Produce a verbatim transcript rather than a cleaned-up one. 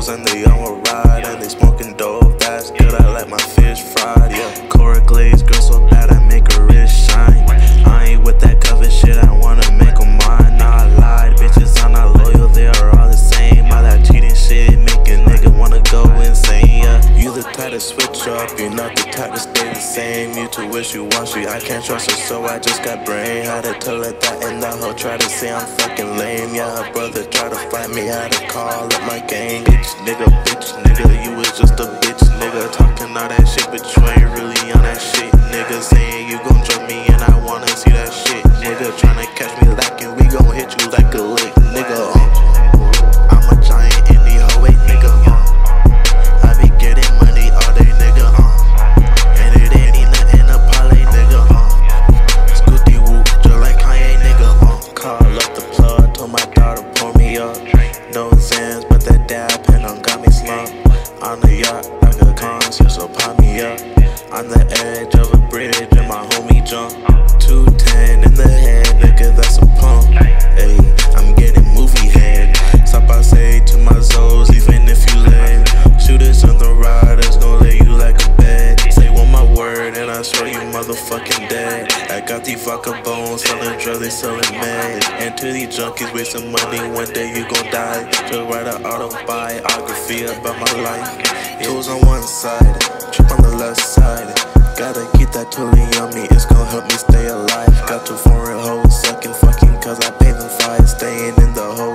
and they on a ride, and they smoking dope. That's good, I like my fish fried. Yeah, Cora Glaze, girl so bad I make her wrist shine. I ain't with that cover shit, I wanna make them mine. Nah, I lied, bitches are not loyal, they are all the same. All that cheating shit make a nigga wanna go insane. Yeah, you the type to switch up, you're not the type to stay the same. You too wishy-washy, I can't trust her, so I just got brain. Had to tell her that, and that hoe try to say I'm fucking lame. Yeah, her brother try to fight me, had to call up my gang. Bitch, nigga, bitch, nigga, you was just a bitch, nigga. Talking all that shit, but you ain't really on that shit, nigga. Saying you gon' drop me, and I wanna see that shit, nigga. Tryna catch me lacking, we gon' hit you like a lick, nigga. Uh, I'm a giant indie hoe, wait, nigga. Uh, I be getting money all day, nigga. Uh, and it ain't nothing to parlay, nigga. Uh, Scooty whoop, just like Kanye, nigga. Uh, call up the plug, told my daughter pour me up. No Zans, but that dab pen on got me slumped. On the yacht, like a concert, so pop me up. On the edge of a bridge, and my homie jump. two ten in the head, nigga, that's a pump. Ayy, I'm getting movie head. Stop, I say to my Zoes, even if you late. Shooters on the riders, gon' lay you like a bed. Say one my word, and I swear you motherfucking dead. I got these vodka bones, selling drugs, they selling meds. And to these junkies, wasting money, one day you gon' die. Just write an autobiography about my life. Tools on one side, trip on the left side. Gotta keep that toolie on me, it's gon' help me stay alive. Got two foreign hoes sucking, fucking, cause I pay them five. Staying in the hole.